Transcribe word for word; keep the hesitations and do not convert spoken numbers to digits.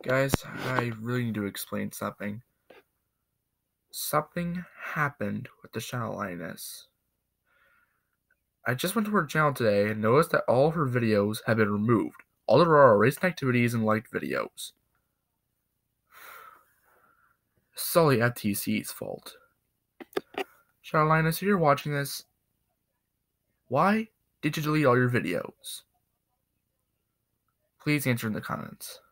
Guys, I really need to explain something. Something happened with the channel Lioness. I just went to her channel today and noticed that all of her videos have been removed. All there are are recent activities and liked videos. It's all the F T C's fault. Channel Lioness, if you're watching this, why did you delete all your videos? Please answer in the comments.